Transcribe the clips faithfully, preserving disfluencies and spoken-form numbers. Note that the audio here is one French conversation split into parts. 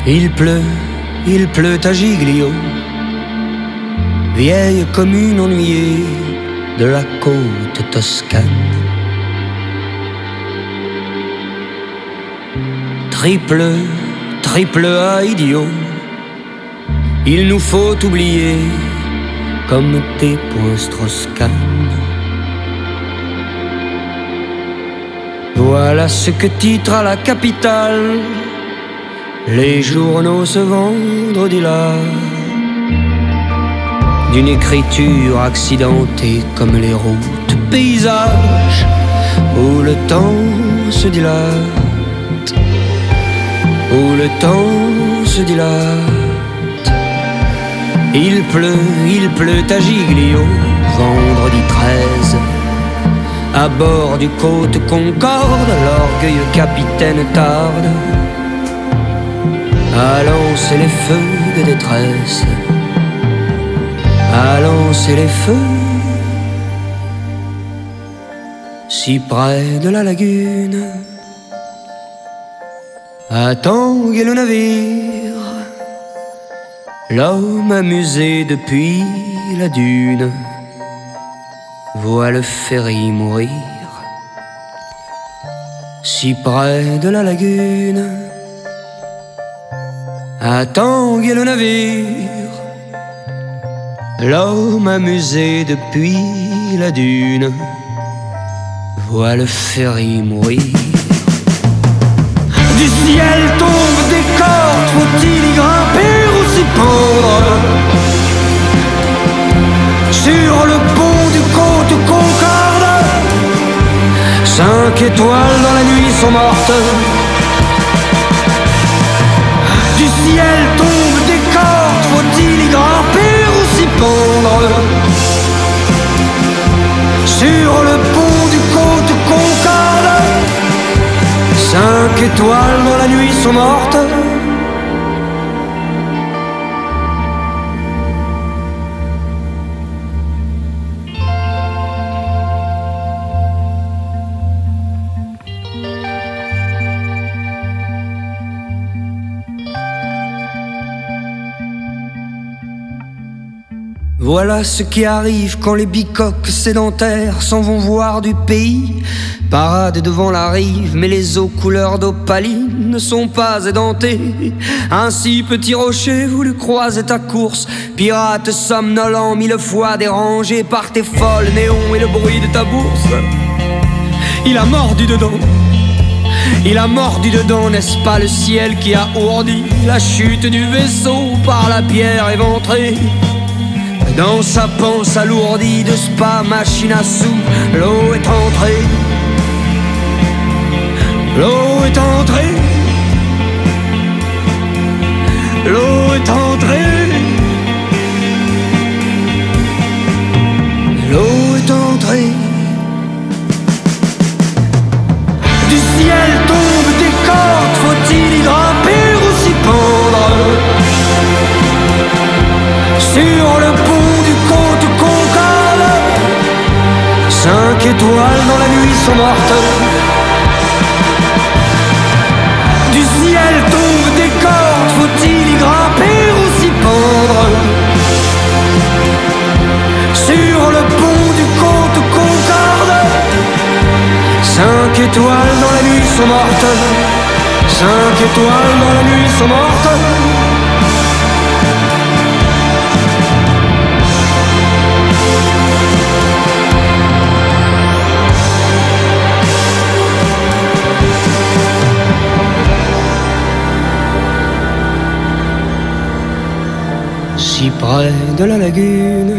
Il pleut, il pleut à Giglio, vieille commune ennuyée de la côte toscane. Triple, triple A idiot, il nous faut oublier comme tes points Strauss-Kahn. Voilà ce que titre à la capitale les journaux ce vendredi-là, d'une écriture accidentée comme les routes paysages où le temps se dilate, où le temps se dilate. Il pleut, il pleut à Giglio, vendredi treize, à bord du Côte Concorde, l'orgueilleux capitaine tarde à lancer les feux de détresse, à lancer les feux si près de la lagune. À tanguer le navire, l'homme amusé depuis la dune voit le ferry mourir si près de la lagune. À tanguer le navire, l'homme amusé depuis la dune voit le ferry mourir. Du ciel tombent des cordes, faut-il y grimper ou s'y pendre? Sur le pont du Côte Concorde, cinq étoiles dans la nuit sont mortes. Du ciel tombent des cordes, faut-il y grimper ou s'y pendre? Sur le pont du Côte Concorde, cinq étoiles dans la nuit sont mortes. Voilà ce qui arrive quand les bicoques sédentaires s'en vont voir du pays. Parade devant la rive, mais les eaux couleur d'opaline ne sont pas édentées. Ainsi, petit rocher, voulu croiser ta course, pirate somnolent, mille fois dérangé par tes folles néons et le bruit de ta bourse. Il a mordu dedans, il a mordu dedans, n'est-ce pas le ciel qui a ourdi la chute du vaisseau par la pierre éventrée? Dans sa panse alourdie de spa, machine à sous, l'eau est entrée. L'eau est entrée. L'eau est entrée. L'eau est entrée. Du ciel tombent des cordes, faut-il y grimper ou s'y pendre? Sur le pont du Côte Concorde, cinq étoiles dans la nuit sont mortes. Du ciel tombent des cordes, faut-il y grimper ou s'y pendre? Sur le pont du Côte Concorde, cinq étoiles dans la nuit sont mortes. Cinq étoiles dans la nuit sont mortes. Si près de la lagune,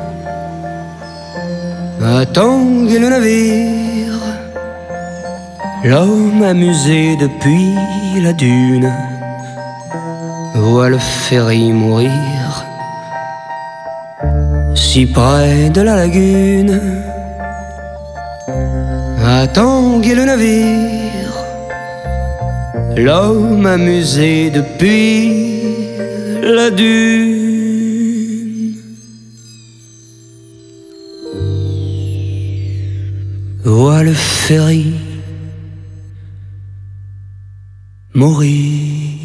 à tanguer le navire, l'homme amusé depuis la dune voit le ferry mourir si près de la lagune. À tanguer le navire, l'homme amusé depuis la dune voit le ferry mourir.